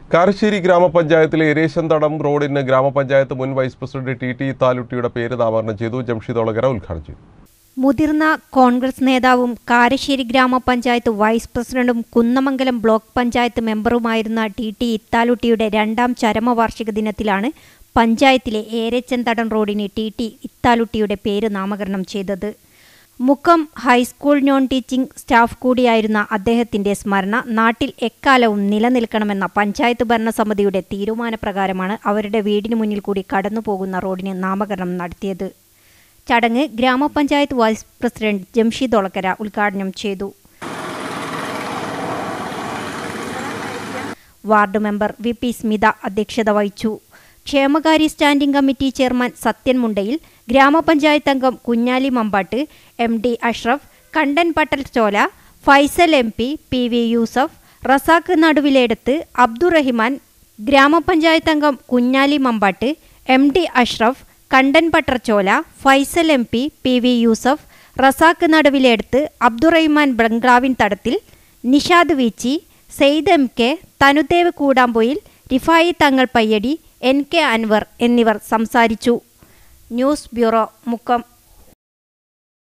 കാരശ്ശേരി ഗ്രാമപഞ്ചായത്തിലെ എരേശന്തടം റോഡിന് ഗ്രാമപഞ്ചായത്ത് മുൻ വൈസ് പ്രസിഡന്റ് ടി ഇത്താലുട്ടിയുടെ പേര് നാമകരണം ചെയ്തു. ജംഷീദ് ഒളകര ഉദ്ഘാടനം ചെയ്തു. മുതിർന്ന കോൺഗ്രസ് നേതാവും കാരശ്ശേരി ഗ്രാമപഞ്ചായത്ത് വൈസ് പ്രസിഡന്റും കുന്നമംഗലം ബ്ലോക്ക് പഞ്ചായത്ത് മെമ്പറുമായിരുന്ന ടി ഇത്താലുട്ടിയുടെ രണ്ടാം ചരമവാർഷിക ദിനത്തിലാണ് പഞ്ചായത്തിലെ ഏരേശന്തടം റോഡിന് ടി ഇത്താലുട്ടിയുടെ പേര് നാമകരണം ചെയ്തത്. Mukkam high school non teaching staff കൂടിയായിരുന്ന അദ്ദേഹത്തിന്റെ സ്മരണ നാട്ടിൽ എക്കാലവും നിലനിൽക്കണമെന്ന പഞ്ചായത്ത് ഭരണസമിതിയുടെ തീരുമാനപ്രകാരമാണ് അവരുടെ വീടിന് മുന്നിൽ കൂടി കടന്നുപോകുന്ന റോഡിന് നാമകരണം നടത്തിയത്. ചടങ്ങ് ഗ്രാമപഞ്ചായത്ത് വൈസ് പ്രസിഡന്റ് ജംഷീദ് ഒളകര ഉദ്ഘാടനം ചെയ്തു. Ward member V P Smitha അധ്യക്ഷത വഹിച്ചു. ക്ഷേമകാര്യ standing committee chairman Sathyan Mundayil, ഗ്രാമപഞ്ചായത്ത് അംഗം കുഞ്ഞാലി മമ്പാട്ട്, MD അഷ്റഫ്, കണ്ടൻ പട്ടൽ ചോല, ഫൈസൽ MP, PV യൂസഫ്, റസാഖ് നടുവിലേടത്ത്, അബ്ദുറഹിമാൻ, ഗ്രാമപഞ്ചായത്ത് അംഗം കുഞ്ഞാലി മമ്പാട്ട്, MD അഷ്റഫ്, കണ്ടൻ പട്ടർചോല, ഫൈസൽ MP, PV യൂസഫ്, റസാഖ് നടുവിലേടത്ത്, അബ്ദുറഹിമാൻ ബംഗ്ലാവിൻ തടത്തിൽ, നിഷാദ് വീച്ചി, സെയ്ദ് MK, തനുദേവ് കൂടാമ്പൊയിൽ, റിഫായി തങ്ങൾ പയ്യടി, NK അൻവർ എന്നിവർ സംസാരിച്ചു. News bureau, Mukkam.